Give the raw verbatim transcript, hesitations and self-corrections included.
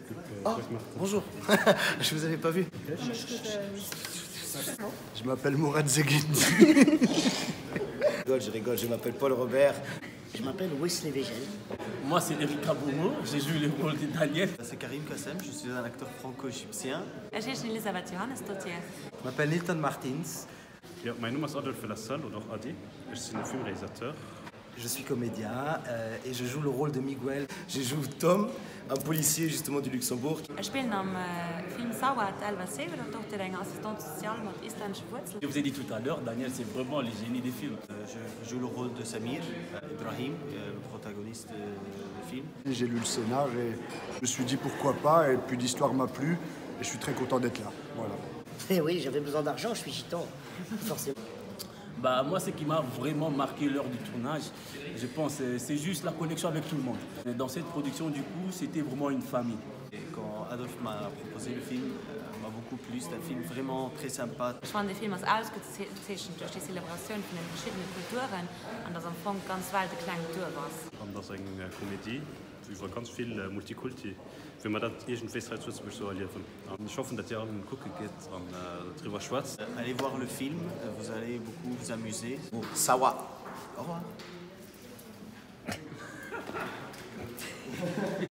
Oh, bonjour, je vous avais pas vu. Je m'appelle Mourad Zeguin. Je rigole, je rigole, je m'appelle Paul Robert. Je m'appelle Wesley Végel. Moi, c'est Erika Bomo, j'ai joué le rôle de Daniel. C'est Karim Kassem, je suis un acteur franco-égyptien. Ich bin Elisabeth Johannesdottir. Je m'appelle Nilton Martins. Ja, mein Name ist Adolphe Lassalle oder Adi. Ich bin ein Filmrealisateur. Je suis comédien euh, et je joue le rôle de Miguel. Je joue Tom, un policier justement du Luxembourg. Ich spiele am äh, Film Sauer Elva-Sever und Tochter einer Assistente sociale mit isländischer Wurzel. Je vous ai dit tout à l'heure, Daniel, c'est vraiment le génie des films. Euh, je joue le rôle de Samir, euh, Ibrahim, euh, le protagoniste euh, du film. J'ai lu le scénar et je me suis dit pourquoi pas, et puis l'histoire m'a plu et je suis très content d'être là. Voilà. Eh oui, j'avais besoin d'argent, je suis gitan, forcément. Bah, moi, ce qui m'a vraiment marqué lors du tournage, je pense, c'est juste la connexion avec tout le monde. Dans cette production, du coup, c'était vraiment une famille. Et quand Adolphe m'a proposé le film, euh, m'a beaucoup plu. C'est un film vraiment très sympa. Ich fand den Film als ausgezeichnet durch die Zelebration von den verschiedenen Kulturen und das am Anfang ganz weit eine kleine Kultur war. Und das ist eine Komödie über ganz viel äh, Multikulti. Wenn man das irgendwie halt so erleben. Und ich hoffe, dass ihr einen gucken geht und äh, darüber schwatzt. Euh, allez voir le film, euh, vous allez beaucoup vous amuser. Bon, Sawa. Au revoir.